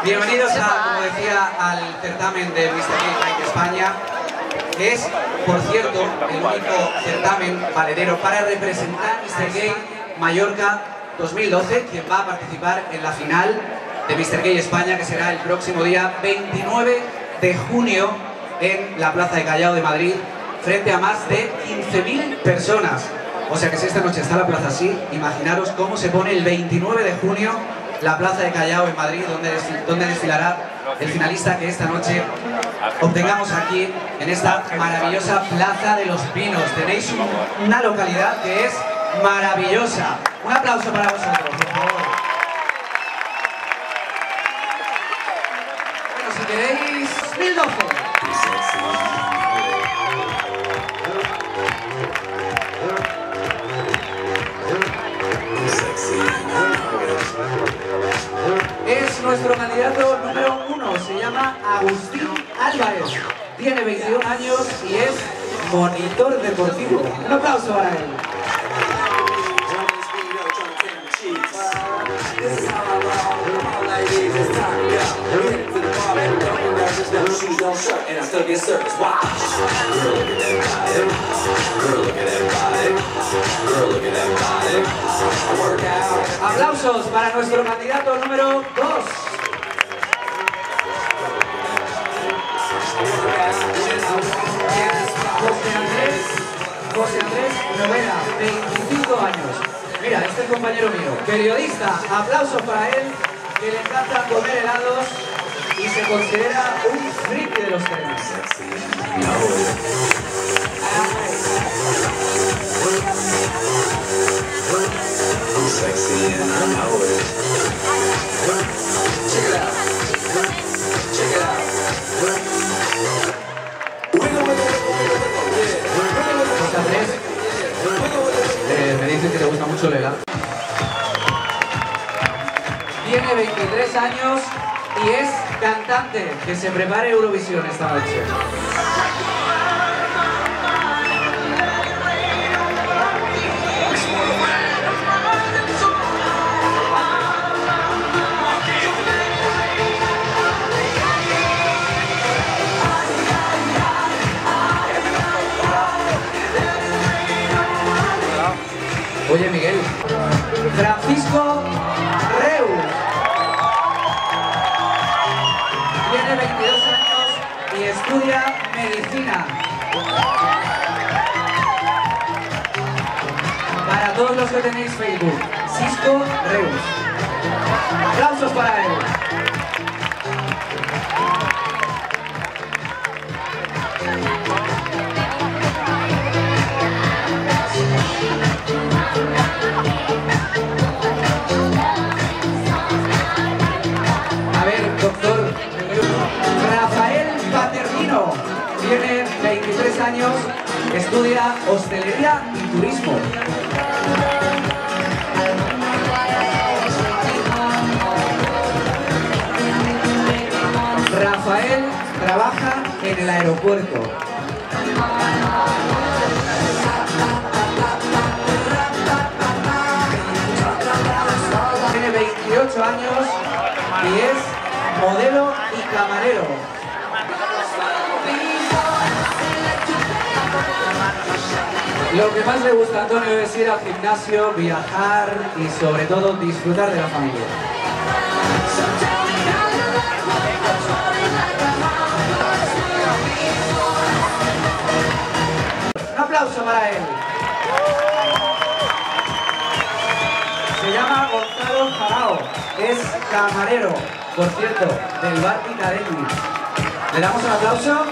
Bienvenidos como decía, al certamen de Mr. Gay España, que es, por cierto, el único certamen valedero para representar Mr. Gay Mallorca 2012, quien va a participar en la final de Mr. Gay España, que será el próximo día 29 de junio en la Plaza de Callao de Madrid, frente a más de 15.000 personas. O sea que si esta noche está la plaza así, imaginaros cómo se pone el 29 de junio la Plaza de Callao en Madrid, donde desfilará el finalista que esta noche obtengamos aquí en esta maravillosa Plaza de los Pinos. Tenéis una localidad que es maravillosa. Un aplauso para vosotros, por favor. Bueno, si queréis, 2012. Es nuestro candidato número 1, se llama Agustín Álvarez, tiene 21 años y es monitor deportivo. Un aplauso para él. Aplausos para nuestro candidato número 2. José Andrés Novera, 25 años. Mira, este es compañero mío, periodista. Aplausos para él, que le encanta comer helados y se considera un friki de los trenes. José Andrés, me dice que te gusta mucho el helado. Tiene 23 años y es cantante. Que se prepare Eurovisión esta noche. Oye, Miguel. Francisco Reus. Tiene 22 años y estudia medicina. Para todos los que tenéis Facebook, Cisco Reus. Aplausos para él. Tiene 23 años, estudia hostelería y turismo. Rafael trabaja en el aeropuerto. Tiene 28 años y es modelo y camarero. Lo que más le gusta a Antonio es ir al gimnasio, viajar y sobre todo disfrutar de la familia. Un aplauso para él. Se llama Gonzalo Jarao, es camarero, por cierto, del bar Picadelli. ¿Le damos un aplauso?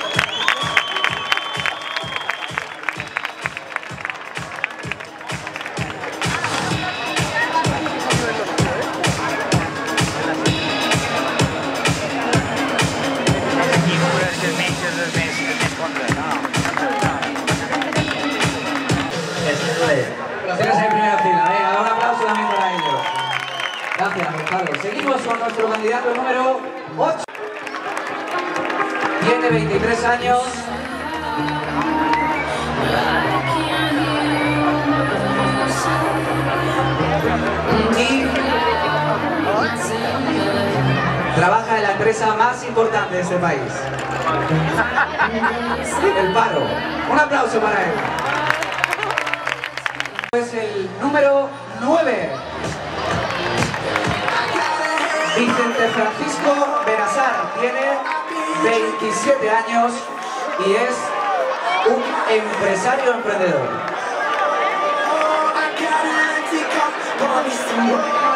Los tienes en primera fila, venga, un aplauso también para ellos. Gracias, Gonzalo. Seguimos con nuestro candidato número 8. Tiene 23 años. Y Trabaja en la empresa más importante de este país. El paro. Un aplauso para él. Es el número 9. Vicente Francisco Benazar. Tiene 27 años y es un empresario emprendedor.